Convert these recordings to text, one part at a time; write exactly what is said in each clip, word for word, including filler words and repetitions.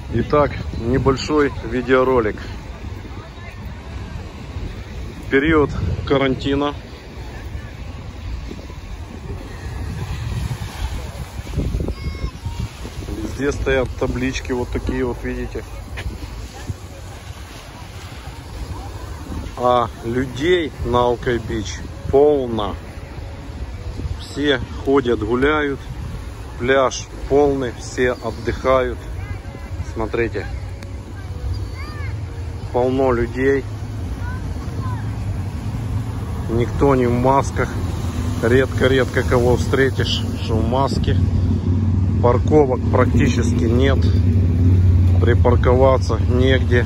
Итак, небольшой видеоролик. Период карантина. Везде стоят таблички вот такие вот, видите. А людей на Алкай-Бич полно. Все ходят, гуляют. Пляж полный, все отдыхают. Смотрите, полно людей. Никто не в масках. Редко-редко кого встретишь, что в маске. Парковок практически нет. Припарковаться негде.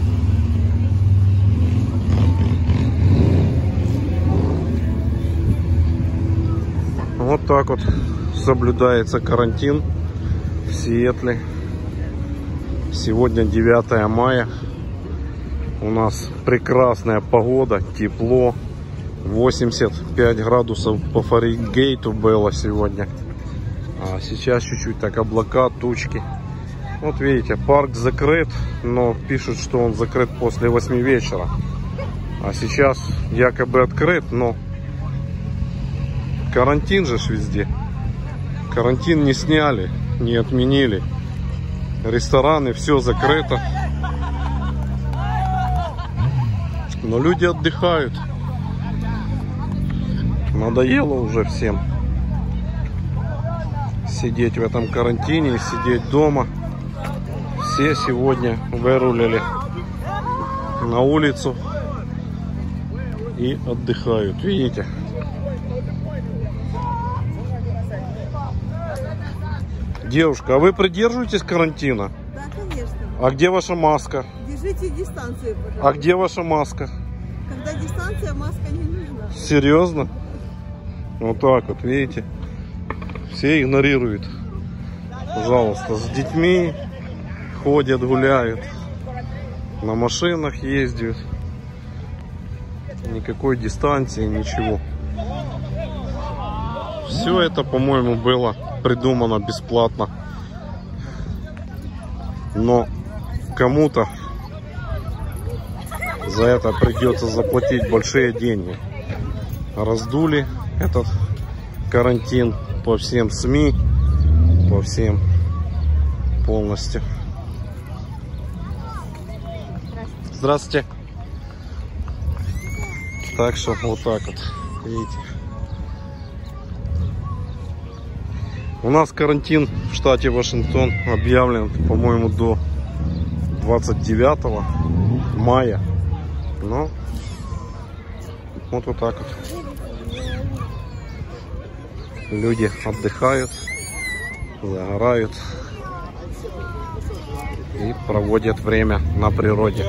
Вот так вот соблюдается карантин в Сиэтле. Сегодня девятое мая. У нас прекрасная погода, тепло. восемьдесят пять градусов по Фаренгейту было сегодня. А сейчас чуть-чуть так облака, тучки. Вот видите, парк закрыт, но пишут, что он закрыт после восьми вечера. А сейчас якобы открыт, но карантин же ж везде. Карантин не сняли, не отменили. Рестораны, все закрыто. Но люди отдыхают. Надоело уже всем сидеть в этом карантине, сидеть дома. Все сегодня вырулили на улицу и отдыхают. Видите? Девушка, а вы придерживаетесь карантина? Да, конечно. А где ваша маска? Держите дистанцию, пожалуйста. А где ваша маска? Когда дистанция, маска не нужна. Серьезно? Вот так вот, видите? Все игнорируют. Пожалуйста, с детьми ходят, гуляют. На машинах ездят. Никакой дистанции, ничего. Все это, по-моему, было придумано бесплатно. Но кому-то за это придется заплатить большие деньги. Раздули этот карантин по всем СМИ, по всем полностью. Здравствуйте. Так что вот так вот, видите. У нас карантин в штате Вашингтон объявлен, по-моему, до двадцать девятого мая. Но вот вот так вот. Люди отдыхают, загорают и проводят время на природе.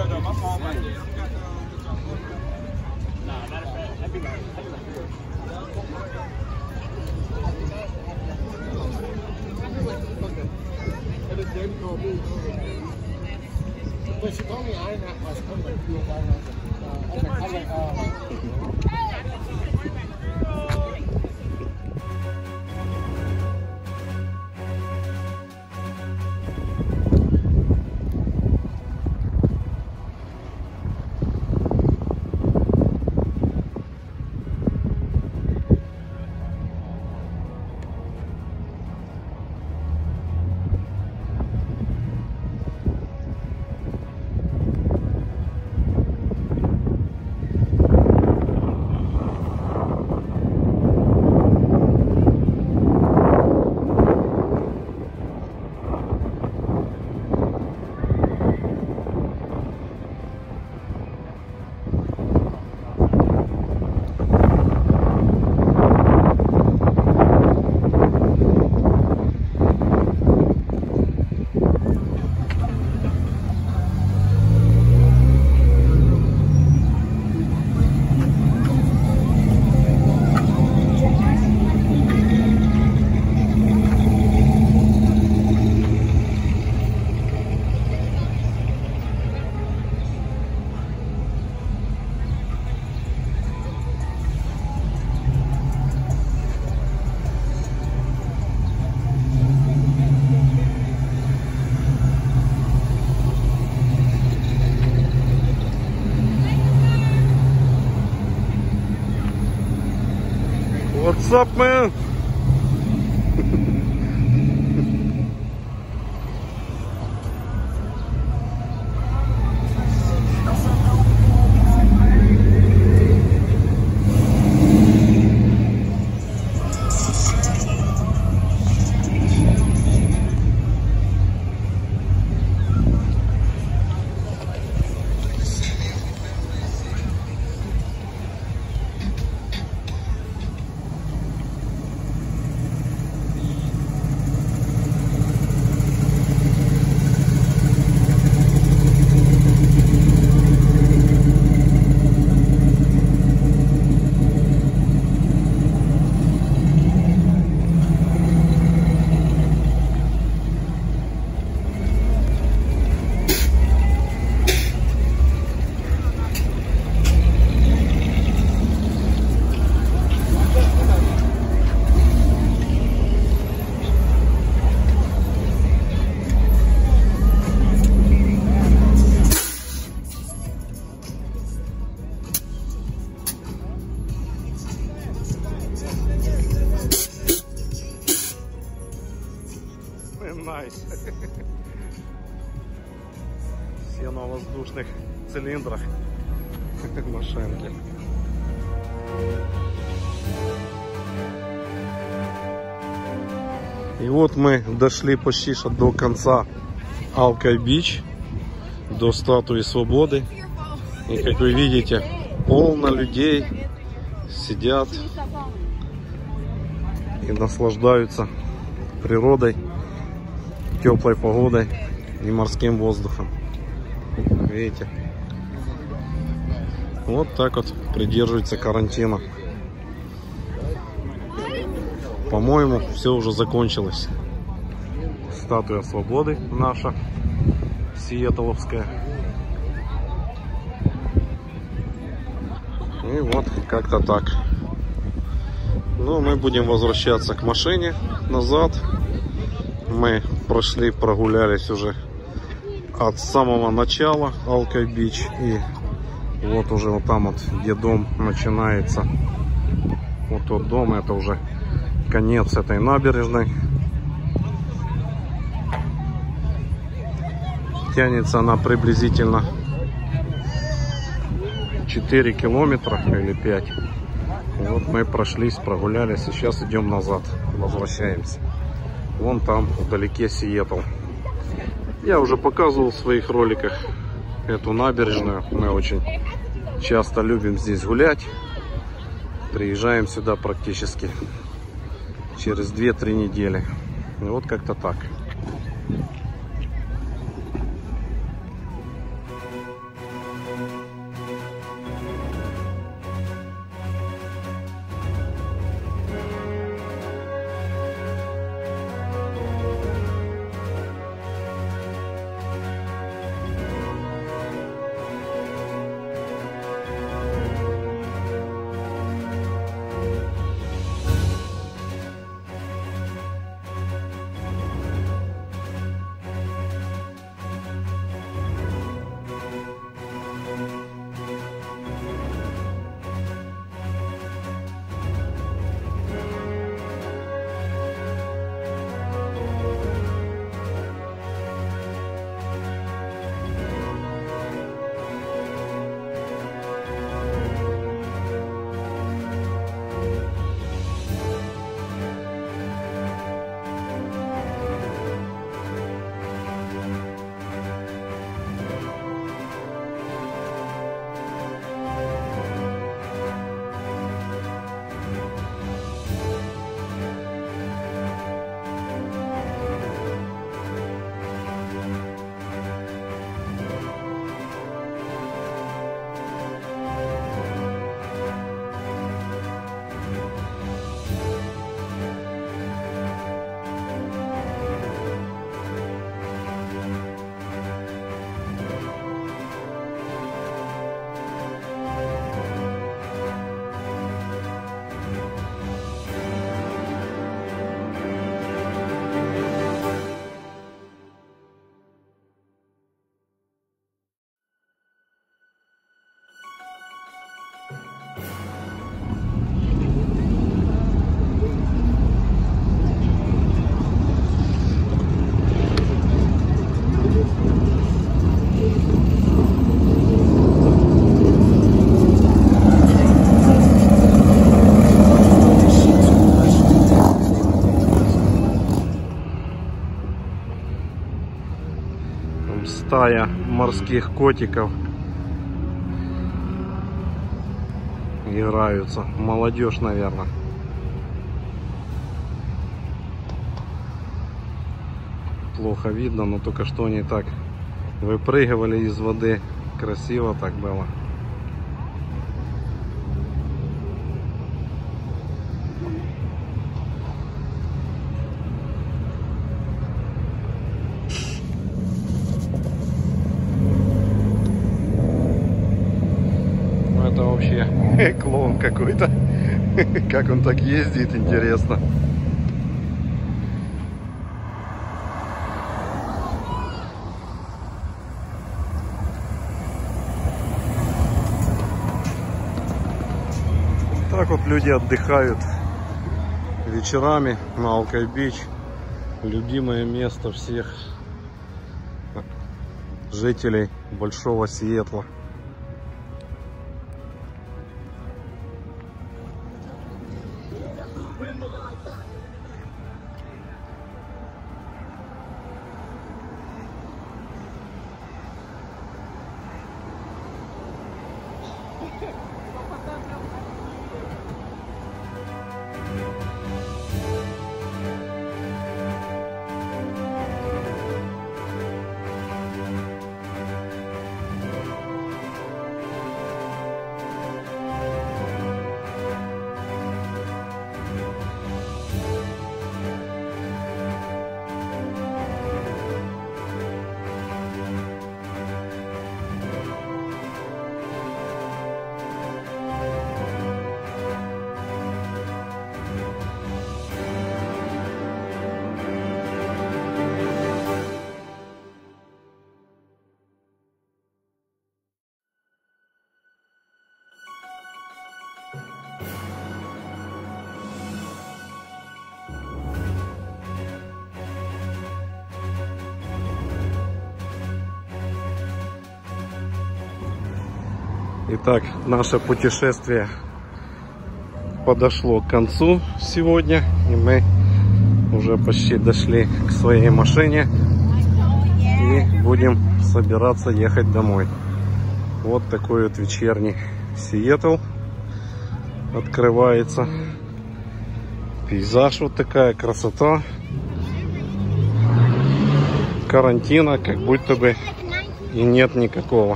up, man? Nice. Все на воздушных цилиндрах машинки. И вот мы дошли почти что до конца Алкай-Бич, до статуи Свободы. И как вы видите, полно людей сидят и наслаждаются природой, теплой погодой и морским воздухом. Видите? Вот так вот придерживается карантина. По-моему, все уже закончилось. Статуя Свободы наша, сиэтловская. И вот как-то так. Ну, мы будем возвращаться к машине назад. Мы прошли, прогулялись уже от самого начала Алкай-Бич. И вот уже вот там вот, где дом начинается. Вот тот дом, это уже конец этой набережной. Тянется она приблизительно четыре километра или пять. Вот мы прошлись, прогулялись. Сейчас идем назад, возвращаемся. Вон там вдалеке Сиэтл. Я уже показывал в своих роликах эту набережную. Мы очень часто любим здесь гулять. Приезжаем сюда практически через две-три недели. И вот как-то так. Там стая морских котиков играются. Молодежь, наверное. Плохо видно, но только что они так выпрыгивали из воды. Красиво так было. Это вообще клоун какой-то. Как он так ездит, интересно. Так вот люди отдыхают вечерами на Алкай-Бич. Любимое место всех жителей Большого Сиэтла. Итак, наше путешествие подошло к концу сегодня, и мы уже почти дошли к своей машине и будем собираться ехать домой. Вот такой вот вечерний Сиэтл открывается. Пейзаж, вот такая красота. Карантина как будто бы и нет никакого.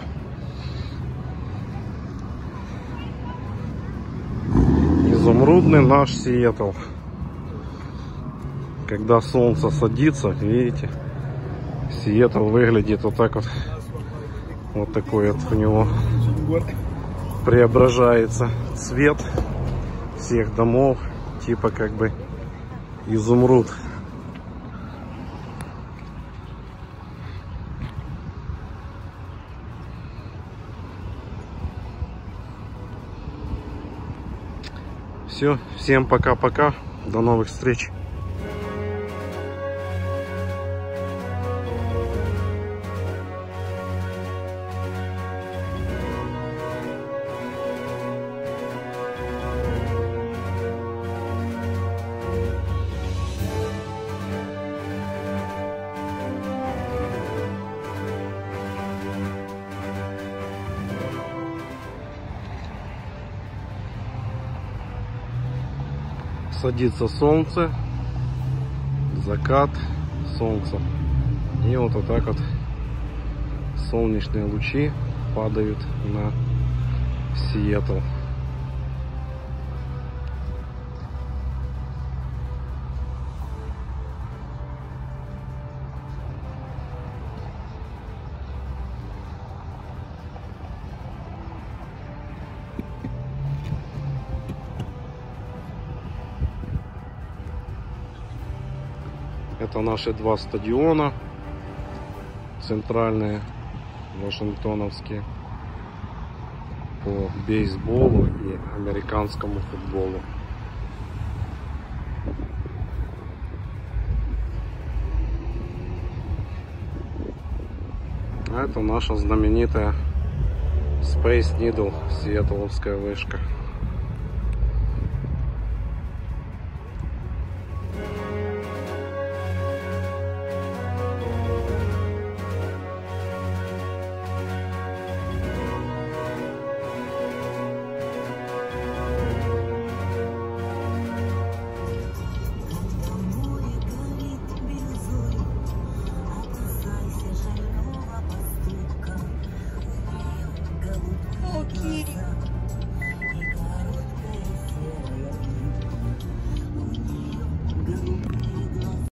Изумрудный наш Сиэтл. Когда солнце садится, видите, Сиэтл выглядит вот так вот. Вот такой вот у него преображается цвет всех домов, типа как бы изумруд. Все, всем пока-пока, до новых встреч. Садится солнце, закат, солнце. И вот, вот так вот солнечные лучи падают на Сиэтл. Это наши два стадиона центральные, вашингтоновские, по бейсболу и американскому футболу. А это наша знаменитая Space Needle, сиэтловская вышка.